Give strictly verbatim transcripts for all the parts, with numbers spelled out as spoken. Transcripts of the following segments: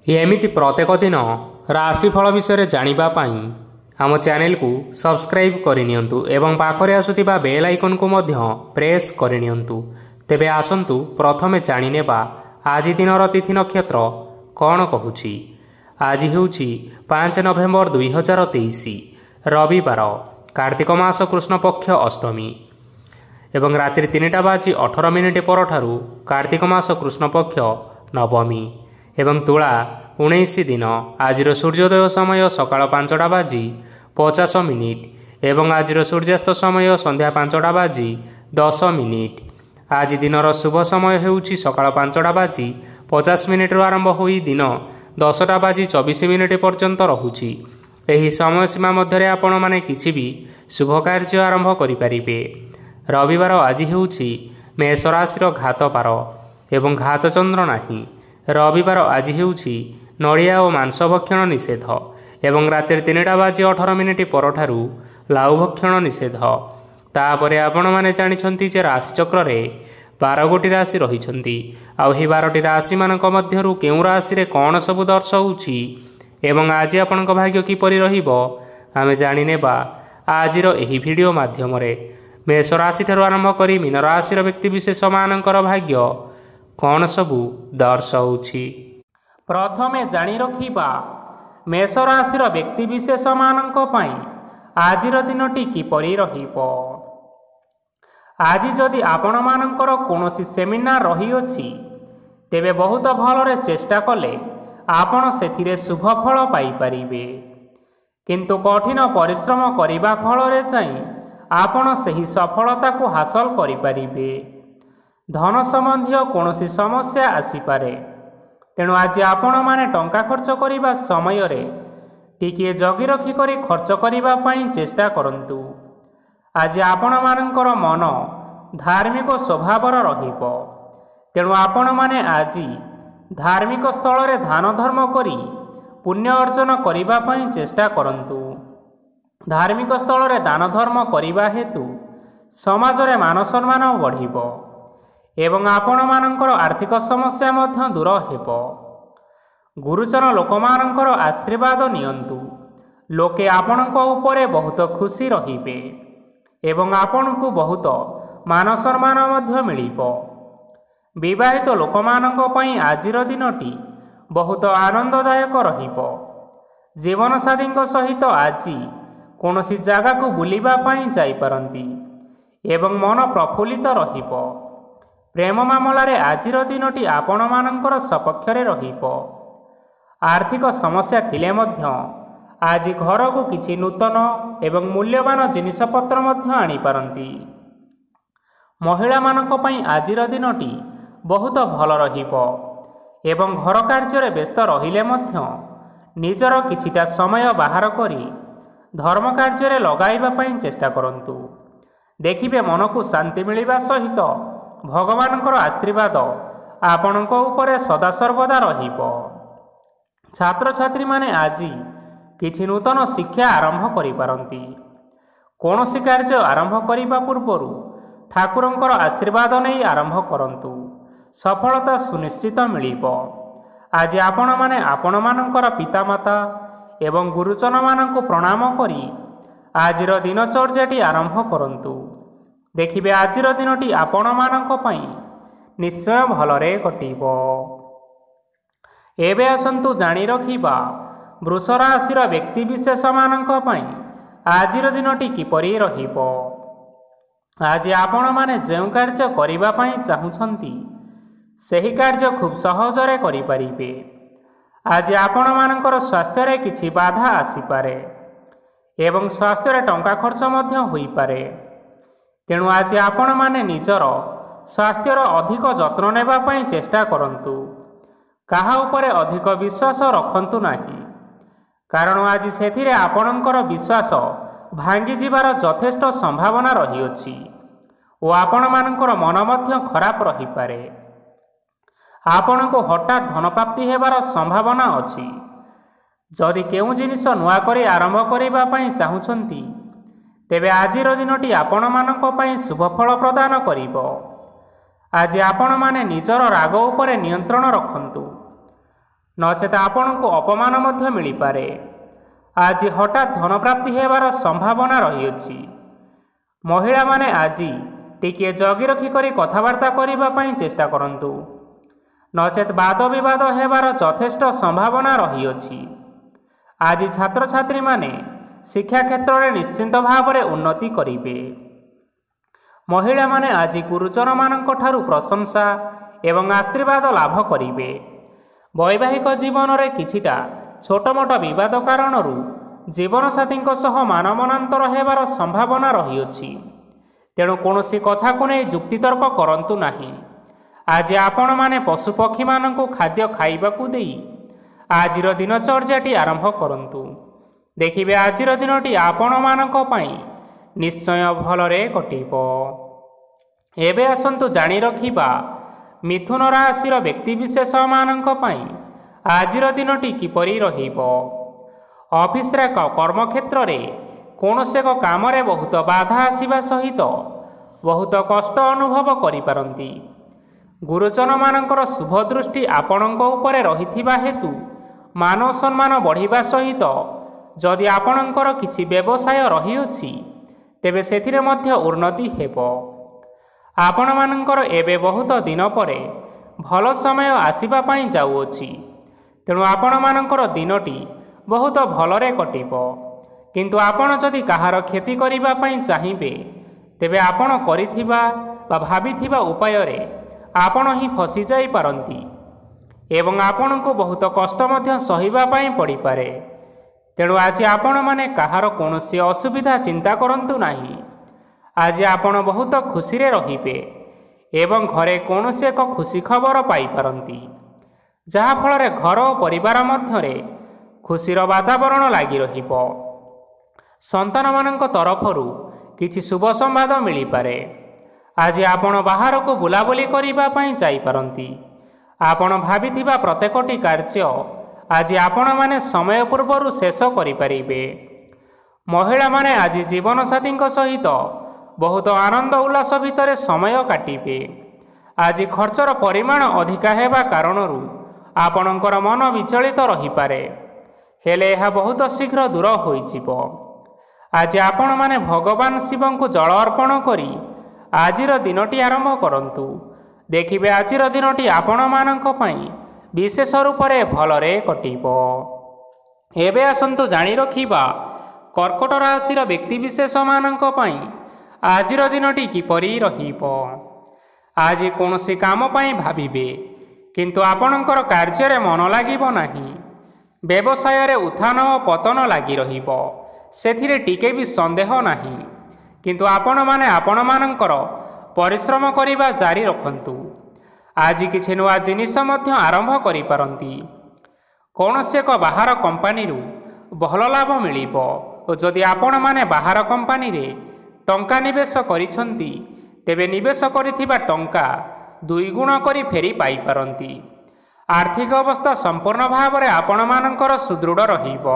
एमिति प्रत्येक दिन राशिफल विषय जानिबा पाई आम चैनल को सब्सक्राइब करनियंतु एवं पाखरे आसुथिबा बेल आइकन को मध्य प्रेस करनियंतु। तेबे आसंतु प्रथमे जानिनेबा आज दिनर तिथि नक्षत्र कौन कहूछि। आज हेउछि पाँच नवेम्बर दुई हजार तेईस रविवार कार्तिक मास कृष्ण पक्ष अष्टमी एवं रात्रि तीनटा बाजी अठर मिनिट परठारु कार्तिक मास कृष्ण पक्ष नवमी एवं तुला उन्नीस दिन आज सूर्योदय समय सकाळ पांचटा बाजी पचास मिनिट एवं आज सूर्यास्त समय संध्या पांचटा बाजी दस मिनिट। आज दिनर शुभ समय हेउछि सकाळ पांचटा बाजी पचास मिनिट आरंभ होई दिन दसटा बाजी चौबीस मिनिट पर्यंत रहुछि। एही समय सीमा मध्य आपण माने किछि भी शुभ कार्य आरंभ करि परिबे। रविवार आज हेउछि मेष राशिर घात पार एवं घात चंद्र नाही। रविवार आज हेउछि नड़िया और मांस भक्षण निषेध एवं रात्रि तीनटा बाजी अठर मिनिट परठारु लाउ भक्षण निषेध। तापरे आपण माने जानिछंती जे राशिचक्र रे बारह गोटी राशि रहिछंती आउ ही बारह राशि मानक मध्यरु केउ राशि रे कोन सब दर्शाउछि एवं आज आपनक भाग्य किपरि रहिबो आमे जानि नेबा आजिर एही वीडियो माध्यम रे। मेष राशि ठारु आरंभ करी मीन राशिर व्यक्ति विशेष मानकर भाग्य कौन सबू दर्शाउछि। प्रथमे जानी रखिबा मेष राशिर व्यक्ति विशेष मानक पई आजिर दिनटी किपरि रहिबो। आज जदि आपण मानकर कोनोसी सेमिनार रही अछि तेबे बहुत भलरे चेष्टा कले आपण सेथिरे शुभ फल पाई परिबे, किंतु कठिन परिश्रम करिबा फलरे चाहिँ आपण सही सफलता को हासिल करि परिबे। धन संबंधी कोनोसी समस्या आसीपारे, तेणु आज आपण माने टंका खर्च करिबा समय रे टिके जगी रखी करी खर्च करिबा पई चेष्टा करंतु। आज आपण मानकर मन धार्मिक स्वभावर रहिबो, तेणु आपण माने आज धार्मिक स्थल रे दान धर्म करी पुण्य अर्जन करिबा पई चेष्टा करंतु। धार्मिक स्थल रे दान धर्म करिबा हेतु समाज रे मान सम्मान बढ़िबो एवं आपण मानकर आर्थिक समस्या मध्य दूर हेबो। गुरुजन लोक मानकर आशीर्वाद नियंतु, लोके आपणक उपरे बहुत खुशी रहिबे एवं आपणकु बहुत मान सम्मान मध्य मिलिबो। विवाहित लोक मानक पई आजिर दिनटी बहुत आनंददायक रहिबो। जीवन साथीक सहित आज कोनोसी जागा को बुलिबा पई जाई पारंती एवं मन प्रफुल्लित रहिबो। प्रेम मामलारे आजिर दिनटी आपण मानकर सपक्षरे रहिबो। आर्थिक समस्या थिले मध्य आज घर को किछि नूतन एवं मूल्यवान जिनिसपत्र मध्य आनी पारंती। महिला मानक पई आजिर दिनटी बहुत भल रहिबो एवं घर कार्य रे व्यस्त रहिले मध्य निजर किछिटा समय बाहर करी धर्म कार्य रे लगाइबा पई चेष्टा करंतु। देखिबे मन को शांति मिलिबा सहित भगवानकर आशीर्वाद आपणक उपरे सदा सर्वदा रहिबो। छात्र छात्री माने आज किछि नूतन शिक्षा आरंभ करि पारंती। कोनोसी कार्य आरंभ करिबा पूर्वरु ठाकुरंकर आशीर्वाद नै आरंभ करंतु, सफलता सुनिश्चित मिलिबो। आज आपण माने आपण मानकर पितामाता एवं गुरुजन मानक प्रणाम करी आजिर दिनचर्याटी आरंभ करंतु। देखिबे आजिर दिनटी आपण मानक पई निश्चय भलरे कटिबो। एबे आसंतु जानी रखिबा वृष राशिर व्यक्ति विशेष मानक पई आजिर दिनटी किपरि रहिबो। आज आपण माने जेउ कार्य करिबा पई चाहुछंती सेही कार्य खूब सहजरे करि परिबे। आज आपण मानकर स्वास्थ्य रे किछि बाधा आसी पारे एवं स्वास्थ्य रे टंका खर्च मध्य होई पारे, तेणु आज आपण माने निजर स्वास्थ्यर अधिक जत्न नेबा पई चेष्टा करंतु। काहा उपरे अधिक विश्वास रखंतु नाही, कारण आज सेथिरे आपणकर विश्वास भांगी जिबार यथेष्ट संभावना रही अछि ओ आपण मानकर मन मध्य खराब रही पारे। आपण को हठात धन प्राप्ति हेबार संभावना अछि। जदि केउ जिनिस नुआ करी आरंभ करिबा पई चाहुछंती तेबे आजिर दिनटी आपण मानक पई शुभ फल प्रदान करिबो। आज आपण माने निजर राग उपरे नियंत्रण रखंतु। नचेत आपणको अपमान मध्य मिली पारे। आज हठात धनप्राप्ति हेबार संभावना रही। महिला माने आज टिके जगी रखी करी कथबार्ता करने पई चेष्टा करंतु, नचेत वाद विवाद हेबार यथेष्ट संभावना रही। आज छात्र छात्री माने शिक्षा क्षेत्र में निश्चिंत भाव में उन्नति करिवे। महिला माने आज गुरुजन मानक ठारू प्रशंसा एवं आशीर्वाद लाभ करिवे। वैवाहिक जीवन में किछिटा छोट मोट विवाद कारणरू जीवनसाथी सह मानमनांतर हेबार संभावना रही। तेणु कौनसी कथा को नहीं जुक्तितर्क करंतु नाही। आज आपण माने पशुपक्षी मानक खाद्य खाइबाकू देई आजिर दिनचर्याटी आरंभ करंतु। देखिबे आजिर दिनटी आपण मानक पई निश्चय भलरे कटिबो। एबे आसंतु जानि रखिबा मिथुन राशिर व्यक्तिविशेष मानक पई आजिर दिनटी किपरि रहिबो। ऑफिस रे कर्मक्षेत्र रे कौनसी एक काम रे बहुत बाधा आसिबा सहित बहुत कष्ट अनुभव करि पारंती। गुरुजन मानकर शुभ दृष्टि आपणक उपरे रहिथिबा हेतु मान सम्मान बढ़िबा सहित जदि आपणकर किछि व्यवसाय रहिअछि तेबे सेथिरे मध्य उन्नति हेबो। आपण मानकर एबे बहुत दिन परे भल समय आसीबा पई जाउअछि। तेणु आपण मानकर दिनटी बहुत भलरे कटिबो। किंतु आपण जदि कहार क्षति करिबा पई चाहिबे तेबे आपण करिथिबा बा भाबिथिबा उपाय रे आपण ही फसी जाई पारंती एवं आपणको बहुत कष्ट मध्य सहिबा पई पड़ी पारे। तेणु आज आपण माने कहार कौनसी असुविधा चिंता करंतु नाही। आज आपण बहुत खुशी रे रहिबे एवं घरे कौनसी एक खुशी खबर पाई पारंती, जहा फल घर और परिवार मध्यरे खुशीर वातावरण लगी रहिबो। संतान मानक तरफरु किछि शुभ संवाद मिली पारे। आज आपण बाहर को बुलाबुली करिबा पई जाई पारंती। आपण भाबिथिबा प्रत्येकटी कार्य आज आपण माने समय पूर्वरु शेष करि परिबे। महिला माने आज जीवन साथी सहित बहुत आनंद उल्लास भितर समय काटिबे। आज खर्चर परिमाण अधिका हेबा कारणरू आपणकर मन विचलित रही पारे, हेले यह बहुत शीघ्र दूर होइजिबो। आज आपण माने भगवान शिव को जल अर्पण करी आजिर दिनटी आरंभ करंतु। देखिबे आजिर दिनटी आपण मानक पई विशेष रूप से भलरे कटिबो। एबे आसंतु जानि रखिबा कर्कट राशिर व्यक्तिविशेष मानक पई आजिर दिनटी किपरि रहिबो। आज कौनसी काम पई भाबिबे किंतु आपणकर कार्य रे मन लागिबो नाही। व्यवसाय रे उत्थान और पतन लगी रहिबो, सेथिरे टिके भी संदेह नाही। किंतु आपण माने आपण मानकर परिश्रम करिबा जारी रखंतु। आज किछि नुआ जिनिस मध्य आरंभ करि पारंती। कौनसी एक बाहर कंपानी रु भल लाभ मिलिबो और जदि आपण माने बाहर कंपानी रे टंका निवेश करिसंती तेबे निवेश करिथिबा टंका दुई गुण करी फेरी पाई पारंती। आर्थिक अवस्था संपूर्ण भाव में आपण मानकर सुदृढ़ रहिबो।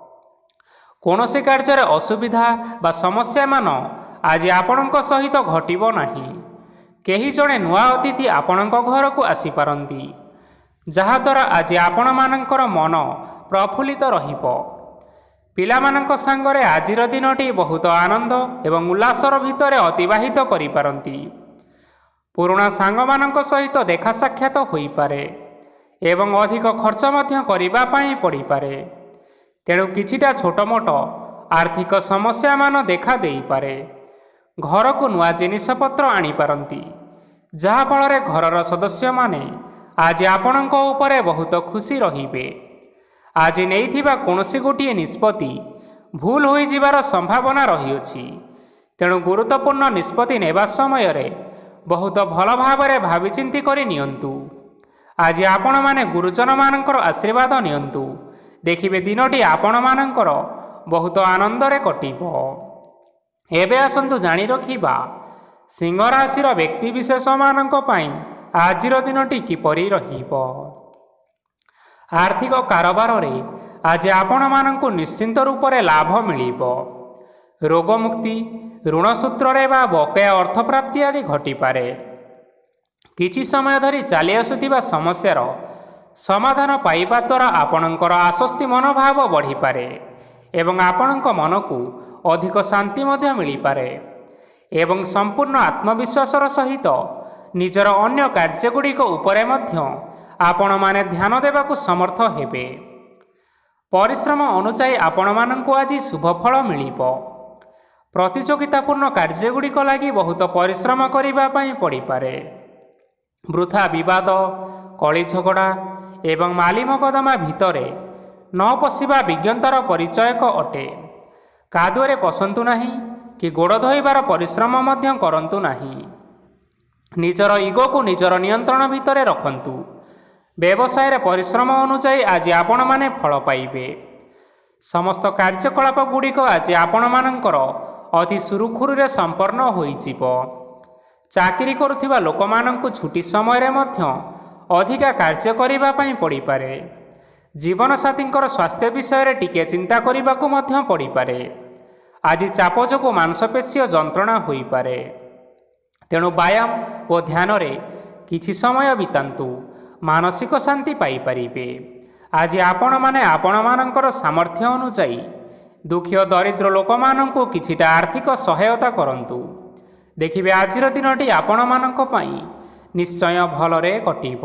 कौनसी कार्य रे असुविधा बा समस्या मान आज आपणक सहित घटिबो नाही। केही जणे नुआ अतिथि आपणक घर को आसी पारंती, जहा द्वारा आज आपण मानकर मन प्रफुल्लित रहिबो। पिला मानक संगरे आजिर दिनटी बहुत आनंद एवं उल्लासर भितर अतिबाहित करि पारंती। पुराणा सांग मानक सहित देखा साक्षात होई पारे एवं अधिक खर्च मध्य करिबा पई पड़ी पारे। तेणु किछिटा छोट मोट आर्थिक समस्या मान देखा देई पारे। घर को नुआ जिनिसपत्र आनी पारंती, जहा फल घरर सदस्य माने आज आपणक उपरे बहुत खुशी रहिबे। आज नैथिबा कौनसी गोटिए निष्पत्ति भूल होई जिबार संभावना रहिअछि। तेणु गुरुत्वपूर्ण निष्पत्ति नेबा समय रे बहुत भल भावरे भावी चिंती करि नियंतु। आज आपण माने गुरुजन मानकर आशीर्वाद नियंतु। देखिबे दिनटी आपण मानकर बहुत आनंदरे कटिबो। एबे आसंतु जानि रखिबा सिंह राशिर व्यक्तिविशेष मानक पई आजिर दिनटी किपरि रहिबो। आर्थिक कारोबार रे आज आपण मानकु निश्चिंत रूप से लाभ मिलिबो। रोग मुक्ति, ऋण सूत्र रे बा बकेया अर्थ प्राप्ति आदि घटी पारे। किछि समय धरी चली आसुथिबा समस्यार ସମାଧାନ ପାଇବା ଦ୍ୱାରା ଆପଣଙ୍କର ଆଶ୍ୱସ୍ତି ମନୋଭାବ ବଢ଼ିପାରେ ଏବଂ ଆପଣଙ୍କ ମନକୁ ଅଧିକ ଶାନ୍ତି ମଧ୍ୟ ମିଳିପାରେ ଏବଂ ସମ୍ପୂର୍ଣ୍ଣ ଆତ୍ମବିଶ୍ୱାସର ସହିତ ନିଜର ଅନ୍ୟ କାର୍ଯ୍ୟଗୁଡ଼ିକ ଉପରେ ମଧ୍ୟ ଆପଣମାନେ ଧ୍ୟାନ ଦେବାକୁ ସମର୍ଥ ହେବେ। ପରିଶ୍ରମ ଅନୁଯାୟୀ ଆପଣମାନଙ୍କୁ ଆଜି ଶୁଭଫଳ ମିଳିବ। ପ୍ରତିଯୋଗିତାପୂର୍ଣ୍ଣ କାର୍ଯ୍ୟଗୁଡ଼ିକ ଲାଗି ବହୁତ ପରିଶ୍ରମ କରିବା ପାଇଁ ପଡ଼ିପାରେ। ବୃଥା ବିବାଦ, କଳି ଝଗଡ଼ା ଏବଂ ମାଲି ମକଦ୍ଦମା ଭିତରେ ନ ପଶିବା ବିଜ୍ଞତାର ପରିଚୟକ ଅଟେ। କାଦୁଅରେ ପଶନ୍ତୁ ନାହିଁ କି ଗୋଡ଼ ଧୋଇବାର ପରିଶ୍ରମ ମଧ୍ୟ କରନ୍ତୁ ନାହିଁ। ନିଜର ଇଗୋକୁ ନିଜର ନିୟନ୍ତ୍ରଣ ଭିତରେ ରଖନ୍ତୁ। ବ୍ୟବସାୟରେ ପରିଶ୍ରମ ଅନୁଯାୟୀ ଆଜି ଆପଣମାନେ ଫଳ ପାଇବେ। ସମସ୍ତ କାର୍ଯ୍ୟକଳାପ ଗୁଡ଼ିକ ଆଜି ଆପଣମାନଙ୍କର ଅତି ସୁରୁଖୁରୁରେ ସମ୍ପନ୍ନ ହୋଇଯିବ। ଚାକିରି କରୁଥିବା ଲୋକମାନଙ୍କୁ ଛୁଟି ସମୟରେ ମଧ୍ୟ ଅଧିକା କାର୍ଯ୍ୟ କରିବା ପାଇଁ ପଡ଼ିପାରେ। ଜୀବନସାଥୀଙ୍କର ସ୍ୱାସ୍ଥ୍ୟ ବିଷୟରେ ଟିକିଏ ଚିନ୍ତା କରିବାକୁ ମଧ୍ୟ ପଡ଼ିପାରେ। ଆଜି ଚାପ ଯୋଗୁଁ ମାଂସପେଶୀୟ ଯନ୍ତ୍ରଣା ହୋଇପାରେ। ତେଣୁ ବ୍ୟାୟାମ ଓ ଧ୍ୟାନରେ କିଛି ସମୟ ବିତାନ୍ତୁ, ମାନସିକ ଶାନ୍ତି ପାଇପାରିବେ। ଆଜି ଆପଣମାନେ ଆପଣମାନଙ୍କର ସାମର୍ଥ୍ୟ ଅନୁଯାୟୀ ଦୁଃଖୀ ଓ ଦରିଦ୍ର ଲୋକମାନଙ୍କୁ କିଛିଟା ଆର୍ଥିକ ସହାୟତା କରନ୍ତୁ। ଦେଖିବେ ଆଜିର ଦିନଟି ଆପଣମାନଙ୍କ ପାଇଁ ନିଶ୍ଚୟ ଭଲରେ କଟିବ।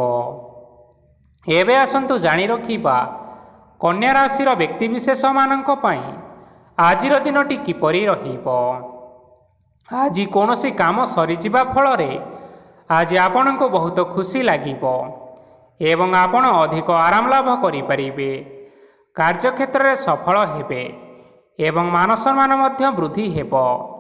ଏବେ ଆସନ୍ତୁ ଜାଣି ରଖିବା କନ୍ୟା ରାଶିର ବ୍ୟକ୍ତିବିଶେଷମାନଙ୍କ ପାଇଁ ଆଜିର ଦିନଟି କିପରି ରହିବ। ଆଜି କୌଣସି କାମ ସରିଯିବା ଫଳରେ ଆଜି ଆପଣଙ୍କୁ ବହୁତ ଖୁସି ଲାଗିବ ଏବଂ ଆପଣ ଅଧିକ ଆରାମ ଲାଭ କରିପାରିବେ। କାର୍ଯ୍ୟକ୍ଷେତ୍ରରେ ସଫଳ ହେବେ ଏବଂ ମାନସମ୍ମାନ ମଧ୍ୟ ବୃଦ୍ଧି ହେବ।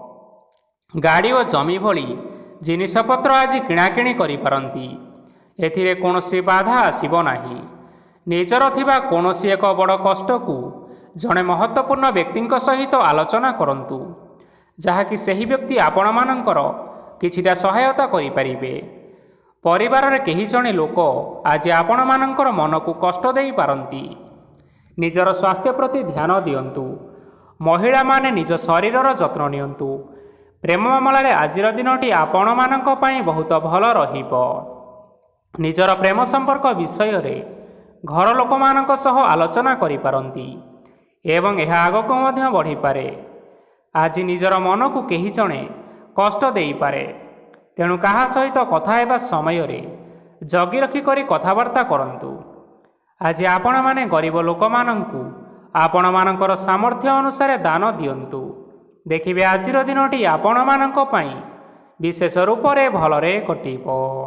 ଗାଡ଼ି ଓ ଜମି ଭଳି ଜିନିଷପତ୍ର ଆଜି କିଣାକିଣି କରିପାରନ୍ତି। ଏଥିରେ କୌଣସି ବାଧା ଆସିବ ନାହିଁ। ନିଜର ଥିବା କୌଣସି ଏକ ବଡ଼ କଷ୍ଟକୁ ଜଣେ ମହତ୍ତ୍ୱପୂର୍ଣ୍ଣ ବ୍ୟକ୍ତିଙ୍କ ସହିତ ଆଲୋଚନା କରନ୍ତୁ, ଯାହାକି ସେହି ବ୍ୟକ୍ତି ଆପଣମାନଙ୍କର କିଛିଟା ସହାୟତା କରିପାରିବେ। ପରିବାରରେ କେହି ଜଣେ ଲୋକ ଆଜି ଆପଣମାନଙ୍କର ମନକୁ କଷ୍ଟ ଦେଇପାରନ୍ତି। ନିଜର ସ୍ୱାସ୍ଥ୍ୟ ପ୍ରତି ଧ୍ୟାନ ଦିଅନ୍ତୁ। ମହିଳାମାନେ ନିଜ ଶରୀରର ଯତ୍ନ ନିଅନ୍ତୁ। ପ୍ରେମ ମାମଲାରେ ଆଜିର ଦିନଟି ଆପଣମାନଙ୍କ ପାଇଁ ବହୁତ ଭଲ ରହିବ। ନିଜର ପ୍ରେମ ସମ୍ପର୍କ ବିଷୟରେ ଘର ଲୋକମାନଙ୍କ ସହ ଆଲୋଚନା କରିପାରନ୍ତି ଏବଂ ଏହା ଆଗକୁ ମଧ୍ୟ ବଢ଼ିପାରେ। ଆଜି ନିଜର ମନକୁ କେହି ଜଣେ କଷ୍ଟ ଦେଇପାରେ, ତେଣୁ କାହା ସହିତ କଥା ହେବା ସମୟରେ ଜଗି ରଖି କରି କଥାବାର୍ତ୍ତା କରନ୍ତୁ। ଆଜି ଆପଣମାନେ ଗରିବ ଲୋକମାନଙ୍କୁ ଆପଣମାନଙ୍କର ସାମର୍ଥ୍ୟ ଅନୁସାରେ ଦାନ ଦିଅନ୍ତୁ। ଦେଖିବେ ଆଜିର ଦିନଟି ଆପଣମାନଙ୍କ ପାଇଁ ବିଶେଷ ରୂପରେ ଭଲରେ କଟିବ।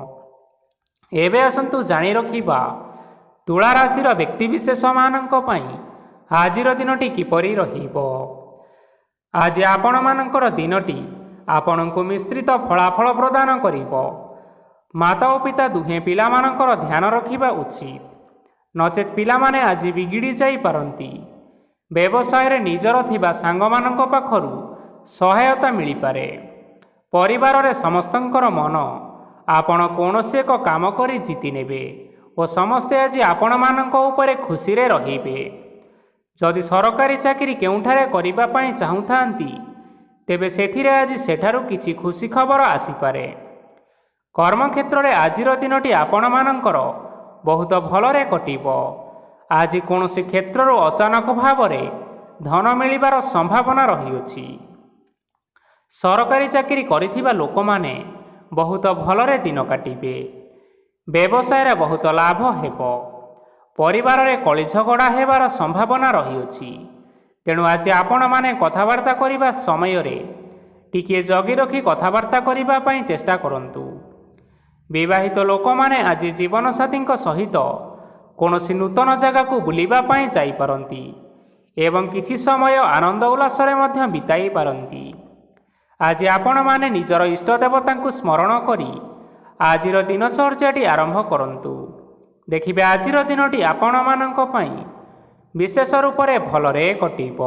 ଏବେ ଆସନ୍ତୁ ଜାଣି ରଖିବା ତୁଳା ରାଶିର ବ୍ୟକ୍ତିବିଶେଷମାନଙ୍କ ପାଇଁ ଆଜିର ଦିନଟି କିପରି ରହିବ। ଆଜି ଆପଣମାନଙ୍କର ଦିନଟି ଆପଣଙ୍କୁ ମିଶ୍ରିତ ଫଳାଫଳ ପ୍ରଦାନ କରିବ। ମାତା ଓ ପିତା ଦୁହେଁ ପିଲାମାନଙ୍କର ଧ୍ୟାନ ରଖିବା ଉଚିତ, ନଚେତ୍ ପିଲାମାନେ ଆଜି ବିଗିଡ଼ି ଯାଇପାରନ୍ତି। ବ୍ୟବସାୟରେ ନିଜର ଥିବା ସାଙ୍ଗମାନଙ୍କ ପାଖରୁ ସହାୟତା ମିଳିପାରେ। ପରିବାରରେ ସମସ୍ତଙ୍କର ମନ ଆପଣ କୌଣସି ଏକ କାମ କରି ଜିତି ନେବେ ଓ ସମସ୍ତେ ଆଜି ଆପଣମାନଙ୍କ ଉପରେ ଖୁସିରେ ରହିବେ। ଯଦି ସରକାରୀ ଚାକିରି କେଉଁଠାରେ କରିବା ପାଇଁ ଚାହୁଁଥାନ୍ତି, ତେବେ ସେଥିରେ ଆଜି ସେଠାରୁ କିଛି ଖୁସି ଖବର ଆସିପାରେ। କର୍ମକ୍ଷେତ୍ରରେ ଆଜିର ଦିନଟି ଆପଣମାନଙ୍କର ବହୁତ ଭଲରେ କଟିବ। ଆଜି କୌଣସି କ୍ଷେତ୍ରରୁ ଅଚାନକ ଭାବରେ ଧନ ମିଳିବାର ସମ୍ଭାବନା ରହିଅଛି। ସରକାରୀ ଚାକିରି କରିଥିବା ଲୋକମାନେ ବହୁତ ଭଲରେ ଦିନ କାଟିବେ। ବ୍ୟବସାୟରେ ବହୁତ ଲାଭ ହେବ। ପରିବାରରେ କଳି ଝଗଡ଼ା ହେବାର ସମ୍ଭାବନା ରହିଅଛି, ତେଣୁ ଆଜି ଆପଣମାନେ କଥାବାର୍ତ୍ତା କରିବା ସମୟରେ ଟିକିଏ ଜଗି ରଖି କଥାବାର୍ତ୍ତା କରିବା ପାଇଁ ଚେଷ୍ଟା କରନ୍ତୁ। ବିବାହିତ ଲୋକମାନେ ଆଜି ଜୀବନସାଥୀଙ୍କ ସହିତ କୌଣସି ନୂତନ ଜାଗାକୁ ବୁଲିବା ପାଇଁ ଯାଇପାରନ୍ତି ଏବଂ କିଛି ସମୟ ଆନନ୍ଦ ଉଲ୍ଲାସରେ ମଧ୍ୟ ବିତାଇ ପାରନ୍ତି। ଆଜି ଆପଣମାନେ ନିଜର ଇଷ୍ଟ ଦେବତାଙ୍କୁ ସ୍ମରଣ କରି ଆଜିର ଦିନଚର୍ଯ୍ୟାଟି ଆରମ୍ଭ କରନ୍ତୁ। ଦେଖିବେ ଆଜିର ଦିନଟି ଆପଣମାନଙ୍କ ପାଇଁ ବିଶେଷ ରୂପରେ ଭଲରେ କଟିବ।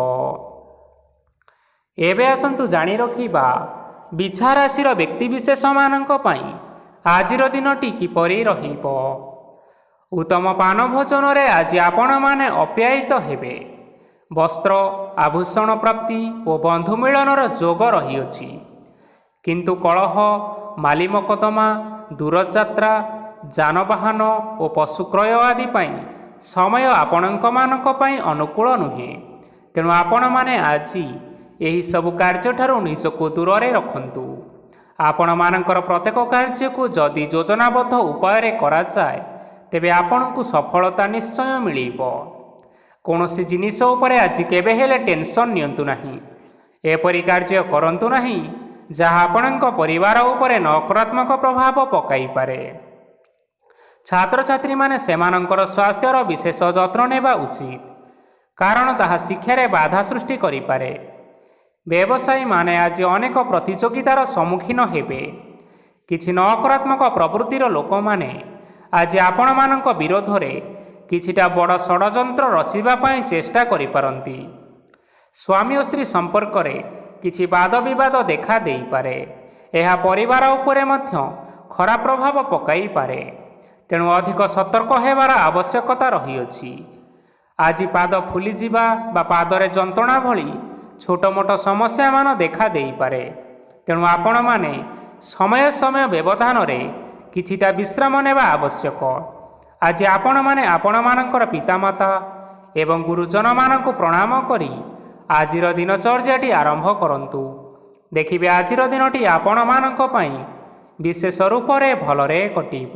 ଏବେ ଆସନ୍ତୁ ଜାଣି ରଖିବା ବିଛା ରାଶିର ବ୍ୟକ୍ତିବିଶେଷମାନଙ୍କ ପାଇଁ ଆଜିର ଦିନଟି କିପରି ରହିବ। ଉତ୍ତମ ପାନ ଭୋଜନରେ ଆଜି ଆପଣମାନେ ଅପ୍ୟାୟିତ ହେବେ। ବସ୍ତ୍ର ଆଭୂଷଣ ପ୍ରାପ୍ତି ଓ ବନ୍ଧୁ ମିଳନର ଯୋଗ ରହିଅଛି, କିନ୍ତୁ କଳହ, ମାଲି ମକଦ୍ଦମା, ଦୂରଯାତ୍ରା ଯାନବାହନ ଓ ପଶୁ କ୍ରୟ ଆଦି ପାଇଁ ସମୟ ଆପଣଙ୍କମାନଙ୍କ ପାଇଁ ଅନୁକୂଳ ନୁହେଁ। ତେଣୁ ଆପଣମାନେ ଆଜି ଏହିସବୁ କାର୍ଯ୍ୟଠାରୁ ନିଜକୁ ଦୂରରେ ରଖନ୍ତୁ। ଆପଣମାନଙ୍କର ପ୍ରତ୍ୟେକ କାର୍ଯ୍ୟକୁ ଯଦି ଯୋଜନାବଦ୍ଧ ଉପାୟରେ କରାଯାଏ ତେବେ ଆପଣଙ୍କୁ ସଫଳତା ନିଶ୍ଚୟ ମିଳିବ। କୌଣସି ଜିନିଷ ଉପରେ ଆଜି କେବେ ହେଲେ ଟେନସନ୍ ନିଅନ୍ତୁ ନାହିଁ। ଏପରି କାର୍ଯ୍ୟ କରନ୍ତୁ ନାହିଁ ଯାହା ଆପଣଙ୍କ ପରିବାର ଉପରେ ନକାରାତ୍ମକ ପ୍ରଭାବ ପକାଇପାରେ। ଛାତ୍ରଛାତ୍ରୀମାନେ ସେମାନଙ୍କର ସ୍ୱାସ୍ଥ୍ୟର ବିଶେଷ ଯତ୍ନ ନେବା ଉଚିତ, କାରଣ ତାହା ଶିକ୍ଷାରେ ବାଧା ସୃଷ୍ଟି କରିପାରେ। ବ୍ୟବସାୟୀମାନେ ଆଜି ଅନେକ ପ୍ରତିଯୋଗିତାର ସମ୍ମୁଖୀନ ହେବେ। କିଛି ନକାରାତ୍ମକ ପ୍ରବୃତ୍ତିର ଲୋକମାନେ ଆଜି ଆପଣମାନଙ୍କ ବିରୋଧରେ କିଛିଟା ବଡ଼ ଷଡ଼ଯନ୍ତ୍ର ରଚିବା ପାଇଁ ଚେଷ୍ଟା କରିପାରନ୍ତି। ସ୍ୱାମୀ ଓ ସ୍ତ୍ରୀ ସମ୍ପର୍କରେ କିଛି ବାଦ ବିବାଦ ଦେଖା ଦେଇପାରେ। ଏହା ପରିବାର ଉପରେ ମଧ୍ୟ ଖରାପ ପ୍ରଭାବ ପକାଇପାରେ। ତେଣୁ ଅଧିକ ସତର୍କ ହେବାର ଆବଶ୍ୟକତା ରହିଅଛି। ଆଜି ପାଦ ଫୁଲିଯିବା ବା ପାଦରେ ଯନ୍ତ୍ରଣା ଭଳି ଛୋଟ ମୋଟ ସମସ୍ୟାମାନ ଦେଖା ଦେଇପାରେ। ତେଣୁ ଆପଣମାନେ ସମୟ ସମୟ ବ୍ୟବଧାନରେ କିଛିଟା ବିଶ୍ରାମ ନେବା ଆବଶ୍ୟକ। ଆଜି ଆପଣମାନେ ଆପଣମାନଙ୍କର ପିତାମାତା ଏବଂ ଗୁରୁଜନମାନଙ୍କୁ ପ୍ରଣାମ କରି ଆଜିର ଦିନଚର୍ଯ୍ୟାଟି ଆରମ୍ଭ କରନ୍ତୁ। ଦେଖିବେ ଆଜିର ଦିନଟି ଆପଣମାନଙ୍କ ପାଇଁ ବିଶେଷ ରୂପରେ ଭଲରେ କଟିବ।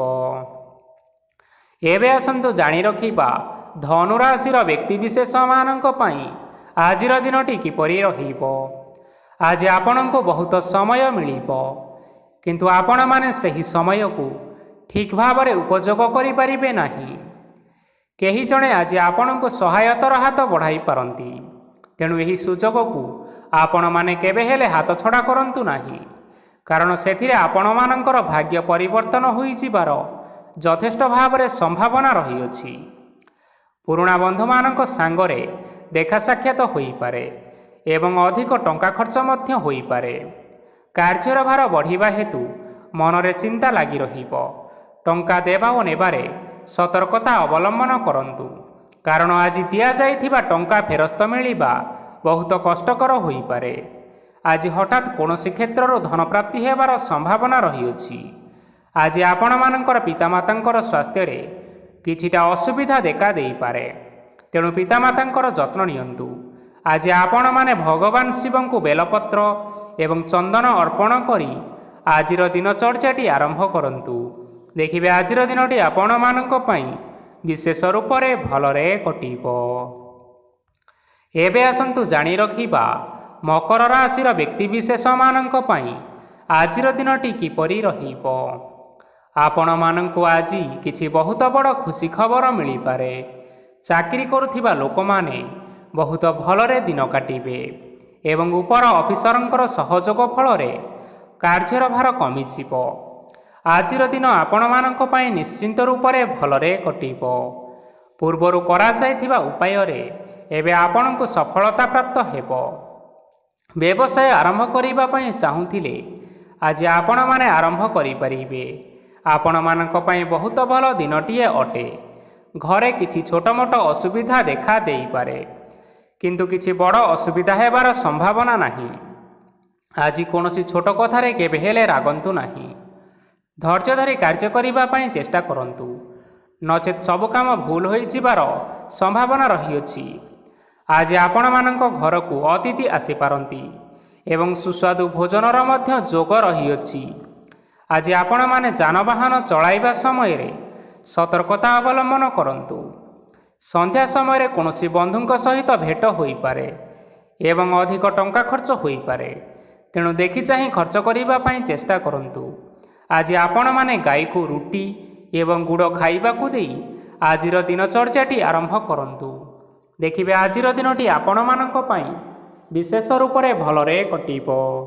ଏବେ ଆସନ୍ତୁ ଜାଣି ରଖିବା ଧନୁରାଶିର ବ୍ୟକ୍ତିବିଶେଷମାନଙ୍କ ପାଇଁ ଆଜିର ଦିନଟି କିପରି ରହିବ। ଆଜି ଆପଣଙ୍କୁ ବହୁତ ସମୟ ମିଳିବ, କିନ୍ତୁ ଆପଣମାନେ ସେହି ସମୟକୁ ଠିକ୍ ଭାବରେ ଉପଯୋଗ କରିପାରିବେ ନାହିଁ। କେହି ଜଣେ ଆଜି ଆପଣଙ୍କୁ ସହାୟତାର ହାତ ବଢ଼ାଇ ପାରନ୍ତି। ତେଣୁ ଏହି ସୁଯୋଗକୁ ଆପଣମାନେ କେବେ ହେଲେ ହାତଛଡ଼ା କରନ୍ତୁ ନାହିଁ, କାରଣ ସେଥିରେ ଆପଣମାନଙ୍କର ଭାଗ୍ୟ ପରିବର୍ତ୍ତନ ହୋଇଯିବାର ଯଥେଷ୍ଟ ଭାବରେ ସମ୍ଭାବନା ରହିଅଛି। ପୁରୁଣା ବନ୍ଧୁମାନଙ୍କ ସାଙ୍ଗରେ ଦେଖା ସାକ୍ଷାତ ହୋଇପାରେ ଏବଂ ଅଧିକ ଟଙ୍କା ଖର୍ଚ୍ଚ ମଧ୍ୟ ହୋଇପାରେ। କାର୍ଯ୍ୟର ଭାର ବଢ଼ିବା ହେତୁ ମନରେ ଚିନ୍ତା ଲାଗି ରହିବ। ଟଙ୍କା ଦେବା ଓ ନେବାରେ ସତର୍କତା ଅବଲମ୍ବନ କରନ୍ତୁ, କାରଣ ଆଜି ଦିଆଯାଇଥିବା ଟଙ୍କା ଫେରସ୍ତ ମିଳିବା ବହୁତ କଷ୍ଟକର ହୋଇପାରେ। ଆଜି ହଠାତ୍ କୌଣସି କ୍ଷେତ୍ରରୁ ଧନପ୍ରାପ୍ତି ହେବାର ସମ୍ଭାବନା ରହିଅଛି। ଆଜି ଆପଣମାନଙ୍କର ପିତାମାତାଙ୍କର ସ୍ୱାସ୍ଥ୍ୟରେ କିଛିଟା ଅସୁବିଧା ଦେଖା ଦେଇପାରେ। ତେଣୁ ପିତାମାତାଙ୍କର ଯତ୍ନ ନିଅନ୍ତୁ। ଆଜି ଆପଣମାନେ ଭଗବାନ ଶିବଙ୍କୁ ବେଲପତ୍ର ଏବଂ ଚନ୍ଦନ ଅର୍ପଣ କରି ଆଜିର ଦିନଚର୍ଯ୍ୟାଟି ଆରମ୍ଭ କରନ୍ତୁ। ଦେଖିବେ ଆଜିର ଦିନଟି ଆପଣମାନଙ୍କ ପାଇଁ ବିଶେଷ ରୂପରେ ଭଲରେ କଟିବ। ଏବେ ଆସନ୍ତୁ ଜାଣି ରଖିବା ମକର ରାଶିର ବ୍ୟକ୍ତିବିଶେଷମାନଙ୍କ ପାଇଁ ଆଜିର ଦିନଟି କିପରି ରହିବ। ଆପଣମାନଙ୍କୁ ଆଜି କିଛି ବହୁତ ବଡ଼ ଖୁସି ଖବର ମିଳିପାରେ। ଚାକିରି କରୁଥିବା ଲୋକମାନେ ବହୁତ ଭଲରେ ଦିନ କାଟିବେ ଏବଂ ଉପର ଅଫିସରଙ୍କର ସହଯୋଗ ଫଳରେ କାର୍ଯ୍ୟର ଭାର କମିଯିବ। ଆଜିର ଦିନ ଆପଣମାନଙ୍କ ପାଇଁ ନିଶ୍ଚିନ୍ତ ରୂପରେ ଭଲରେ କଟିବ। ପୂର୍ବରୁ କରାଯାଇଥିବା ଉପାୟରେ ଏବେ ଆପଣଙ୍କୁ ସଫଳତା ପ୍ରାପ୍ତ ହେବ। ବ୍ୟବସାୟ ଆରମ୍ଭ କରିବା ପାଇଁ ଚାହୁଁଥିଲେ ଆଜି ଆପଣମାନେ ଆରମ୍ଭ କରିପାରିବେ। ଆପଣମାନଙ୍କ ପାଇଁ ବହୁତ ଭଲ ଦିନଟିଏ ଅଟେ। ଘରେ କିଛି ଛୋଟ ମୋଟ ଅସୁବିଧା ଦେଖା ଦେଇପାରେ, କିନ୍ତୁ କିଛି ବଡ଼ ଅସୁବିଧା ହେବାର ସମ୍ଭାବନା ନାହିଁ। ଆଜି କୌଣସି ଛୋଟ କଥାରେ କେବେ ହେଲେ ରାଗନ୍ତୁ ନାହିଁ। ଧୈର୍ଯ୍ୟ ଧରି କାର୍ଯ୍ୟ କରିବା ପାଇଁ ଚେଷ୍ଟା କରନ୍ତୁ, ନଚେତ୍ ସବୁ କାମ ଭୁଲ ହୋଇଯିବାର ସମ୍ଭାବନା ରହିଅଛି। ଆଜି ଆପଣମାନଙ୍କ ଘରକୁ ଅତିଥି ଆସିପାରନ୍ତି ଏବଂ ସୁସ୍ୱାଦୁ ଭୋଜନର ମଧ୍ୟ ଯୋଗ ରହିଅଛି। ଆଜି ଆପଣମାନେ ଯାନବାହନ ଚଳାଇବା ସମୟରେ ସତର୍କତା ଅବଲମ୍ବନ କରନ୍ତୁ। ସନ୍ଧ୍ୟା ସମୟରେ କୌଣସି ବନ୍ଧୁଙ୍କ ସହିତ ଭେଟ ହୋଇପାରେ ଏବଂ ଅଧିକ ଟଙ୍କା ଖର୍ଚ୍ଚ ହୋଇପାରେ। ତେଣୁ ଦେଖି ଚାହିଁ ଖର୍ଚ୍ଚ କରିବା ପାଇଁ ଚେଷ୍ଟା କରନ୍ତୁ। ଆଜି ଆପଣମାନେ ଗାଈକୁ ରୁଟି ଏବଂ ଗୁଡ଼ ଖାଇବାକୁ ଦେଇ ଆଜିର ଦିନଚର୍ଯ୍ୟାଟି ଆରମ୍ଭ କରନ୍ତୁ। ଦେଖିବେ ଆଜିର ଦିନଟି ଆପଣମାନଙ୍କ ପାଇଁ ବିଶେଷ ରୂପରେ ଭଲରେ କଟିବ।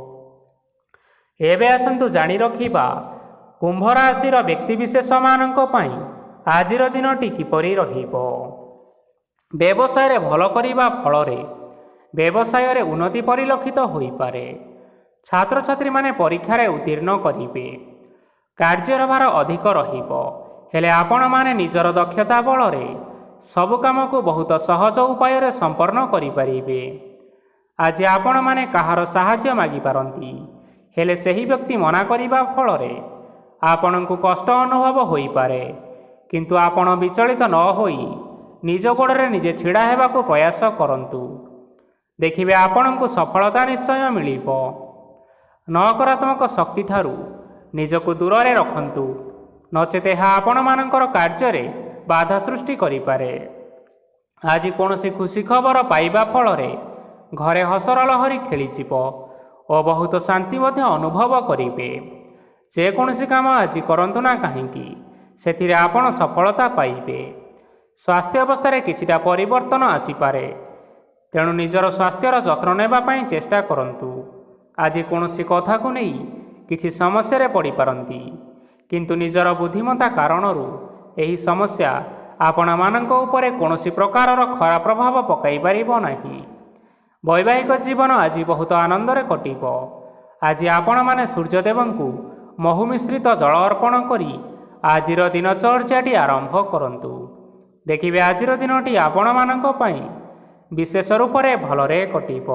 ଏବେ ଆସନ୍ତୁ ଜାଣି ରଖିବା କୁମ୍ଭ ରାଶିର ବ୍ୟକ୍ତିବିଶେଷମାନଙ୍କ ପାଇଁ ଆଜିର ଦିନଟି କିପରି ରହିବ। ବ୍ୟବସାୟରେ ଭଲ କରିବା ଫଳରେ ବ୍ୟବସାୟରେ ଉନ୍ନତି ପରିଲକ୍ଷିତ ହୋଇପାରେ। ଛାତ୍ରଛାତ୍ରୀମାନେ ପରୀକ୍ଷାରେ ଉତ୍ତୀର୍ଣ୍ଣ କରିବେ। କାର୍ଯ୍ୟର ଭାର ଅଧିକ ରହିବ, ହେଲେ ଆପଣମାନେ ନିଜର ଦକ୍ଷତା ବଳରେ ସବୁ କାମକୁ ବହୁତ ସହଜ ଉପାୟରେ ସମ୍ପନ୍ନ କରିପାରିବେ। ଆଜି ଆପଣମାନେ କାହାର ସାହାଯ୍ୟ ମାଗିପାରନ୍ତି, ହେଲେ ସେହି ବ୍ୟକ୍ତି ମନା କରିବା ଫଳରେ ଆପଣଙ୍କୁ କଷ୍ଟ ଅନୁଭବ ହୋଇପାରେ, କିନ୍ତୁ ଆପଣ ବିଚଳିତ ନ ହୋଇ ନିଜ ଗୋଡ଼ରେ ନିଜେ ଛିଡ଼ା ହେବାକୁ ପ୍ରୟାସ କରନ୍ତୁ। ଦେଖିବେ ଆପଣଙ୍କୁ ସଫଳତା ନିଶ୍ଚୟ ମିଳିବ। ନକାରାତ୍ମକ ଶକ୍ତିଠାରୁ ନିଜକୁ ଦୂରରେ ରଖନ୍ତୁ, ନଚେତ୍ ଏହା ଆପଣମାନଙ୍କର କାର୍ଯ୍ୟରେ ବାଧା ସୃଷ୍ଟି କରିପାରେ। ଆଜି କୌଣସି ଖୁସି ଖବର ପାଇବା ଫଳରେ ଘରେ ହସର ଲହରୀ ଖେଳିଯିବ ଓ ବହୁତ ଶାନ୍ତି ମଧ୍ୟ ଅନୁଭବ କରିବେ। ଯେକୌଣସି କାମ ଆଜି କରନ୍ତୁ ନା କାହିଁକି, ସେଥିରେ ଆପଣ ସଫଳତା ପାଇବେ। ସ୍ୱାସ୍ଥ୍ୟ ଅବସ୍ଥାରେ କିଛିଟା ପରିବର୍ତ୍ତନ ଆସିପାରେ, ତେଣୁ ନିଜର ସ୍ୱାସ୍ଥ୍ୟର ଯତ୍ନ ନେବା ପାଇଁ ଚେଷ୍ଟା କରନ୍ତୁ। ଆଜି କୌଣସି କଥାକୁ ନେଇ କିଛି ସମସ୍ୟାରେ ପଡ଼ିପାରନ୍ତି, କିନ୍ତୁ ନିଜର ବୁଦ୍ଧିମତ୍ତା କାରଣରୁ ଏହି ସମସ୍ୟା ଆପଣମାନଙ୍କ ଉପରେ କୌଣସି ପ୍ରକାରର ଖରାପ ପ୍ରଭାବ ପକାଇ ପାରିବ ନାହିଁ। ବୈବାହିକ ଜୀବନ ଆଜି ବହୁତ ଆନନ୍ଦରେ କଟିବ। ଆଜି ଆପଣମାନେ ସୂର୍ଯ୍ୟଦେବଙ୍କୁ ମହୁ ମିଶ୍ରିତ ଜଳ ଅର୍ପଣ କରି ଆଜିର ଦିନଚର୍ଯ୍ୟାଟି ଆରମ୍ଭ କରନ୍ତୁ। ଦେଖିବେ ଆଜିର ଦିନଟି ଆପଣମାନଙ୍କ ପାଇଁ ବିଶେଷ ରୂପରେ ଭଲରେ କଟିବ।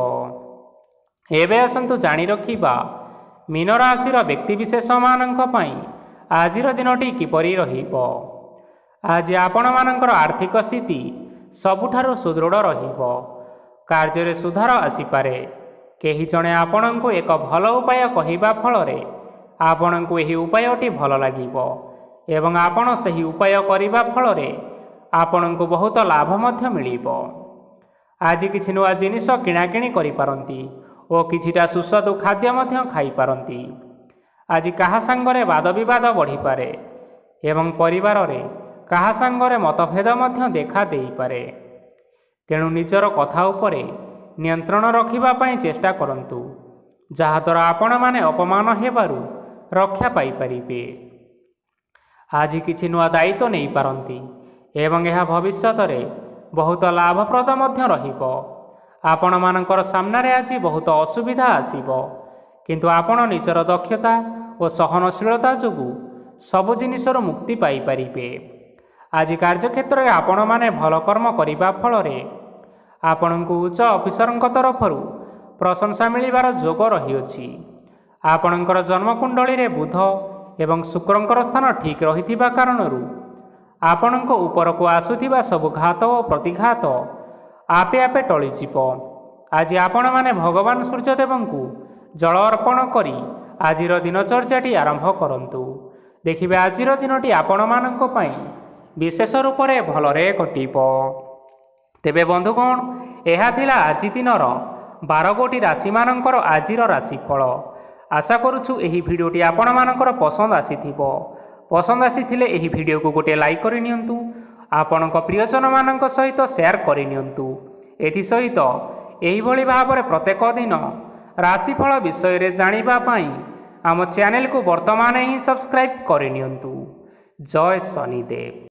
ଏବେ ଆସନ୍ତୁ ଜାଣି ରଖିବା ମୀନ ରାଶିର ବ୍ୟକ୍ତିବିଶେଷମାନଙ୍କ ପାଇଁ ଆଜିର ଦିନଟି କିପରି ରହିବ। ଆଜି ଆପଣମାନଙ୍କର ଆର୍ଥିକ ସ୍ଥିତି ସବୁଠାରୁ ସୁଦୃଢ଼ ରହିବ। କାର୍ଯ୍ୟରେ ସୁଧାର ଆସିପାରେ। କେହି ଜଣେ ଆପଣଙ୍କୁ ଏକ ଭଲ ଉପାୟ କହିବା ଫଳରେ ଆପଣଙ୍କୁ ଏହି ଉପାୟଟି ଭଲ ଲାଗିବ ଏବଂ ଆପଣ ସେହି ଉପାୟ କରିବା ଫଳରେ ଆପଣଙ୍କୁ ବହୁତ ଲାଭ ମଧ୍ୟ ମିଳିବ। ଆଜି କିଛି ନୂଆ ଜିନିଷ କିଣାକିଣି କରିପାରନ୍ତି ଓ କିଛିଟା ସୁସ୍ୱାଦୁ ଖାଦ୍ୟ ମଧ୍ୟ ଖାଇପାରନ୍ତି। ଆଜି କାହା ସାଙ୍ଗରେ ବାଦବିବାଦ ବଢ଼ିପାରେ ଏବଂ ପରିବାରରେ କାହା ସାଙ୍ଗରେ ମତଭେଦ ମଧ୍ୟ ଦେଖା ଦେଇପାରେ। ତେଣୁ ନିଜର କଥା ଉପରେ ନିୟନ୍ତ୍ରଣ ରଖିବା ପାଇଁ ଚେଷ୍ଟା କରନ୍ତୁ, ଯାହାଦ୍ୱାରା ଆପଣମାନେ ଅପମାନ ହେବାରୁ ରକ୍ଷା ପାଇପାରିବେ। ଆଜି କିଛି ନୂଆ ଦାୟିତ୍ୱ ନେଇପାରନ୍ତି ଏବଂ ଏହା ଭବିଷ୍ୟତରେ ବହୁତ ଲାଭପ୍ରଦ ମଧ୍ୟ ରହିବ। ଆପଣମାନଙ୍କର ସାମ୍ନାରେ ଆଜି ବହୁତ ଅସୁବିଧା ଆସିବ, କିନ୍ତୁ ଆପଣ ନିଜର ଦକ୍ଷତା ଓ ସହନଶୀଳତା ଯୋଗୁଁ ସବୁ ଜିନିଷରୁ ମୁକ୍ତି ପାଇପାରିବେ। ଆଜି କାର୍ଯ୍ୟକ୍ଷେତ୍ରରେ ଆପଣମାନେ ଭଲ କର୍ମ କରିବା ଫଳରେ ଆପଣଙ୍କୁ ଉଚ୍ଚ ଅଫିସରଙ୍କ ତରଫରୁ ପ୍ରଶଂସା ମିଳିବାର ଯୋଗ ରହିଅଛି। ଆପଣଙ୍କର ଜନ୍ମକୁଣ୍ଡଳୀରେ ବୁଧ ଏବଂ ଶୁକ୍ରଙ୍କର ସ୍ଥାନ ଠିକ୍ ରହିଥିବା କାରଣରୁ ଆପଣଙ୍କ ଉପରକୁ ଆସୁଥିବା ସବୁ ଘାତ ଓ ପ୍ରତିଘାତ ଆପେ ଆପେ ଟଳିଯିବ। ଆଜି ଆପଣମାନେ ଭଗବାନ ସୂର୍ଯ୍ୟଦେବଙ୍କୁ ଜଳ ଅର୍ପଣ କରି ଆଜିର ଦିନଚର୍ଯ୍ୟାଟି ଆରମ୍ଭ କରନ୍ତୁ। ଦେଖିବେ ଆଜିର ଦିନଟି ଆପଣମାନଙ୍କ ପାଇଁ ବିଶେଷ ରୂପରେ ଭଲରେ କଟିବ। ତେବେ ବନ୍ଧୁଗଣ, ଏହା ଥିଲା ଆଜି ଦିନର ବାର ଗୋଟି ରାଶିମାନଙ୍କର ଆଜିର ରାଶିଫଳ। ଆଶା କରୁଛୁ ଏହି ଭିଡ଼ିଓଟି ଆପଣମାନଙ୍କର ପସନ୍ଦ ଆସିଥିବ। ପସନ୍ଦ ଆସିଥିଲେ ଏହି ଭିଡ଼ିଓକୁ ଗୋଟିଏ ଲାଇକ୍ କରିନିଅନ୍ତୁ। ଆପଣଙ୍କ ପ୍ରିୟଜନମାନଙ୍କ ସହିତ ସେୟାର କରିନିଅନ୍ତୁ। ଏଥିସହିତ ଏହିଭଳି ଭାବରେ ପ୍ରତ୍ୟେକ ଦିନ ରାଶିଫଳ ବିଷୟରେ ଜାଣିବା ପାଇଁ ଆମ ଚ୍ୟାନେଲକୁ ବର୍ତ୍ତମାନ ହିଁ ସବସ୍କ୍ରାଇବ୍ କରିନିଅନ୍ତୁ। ଜୟ ଶନିଦେବ।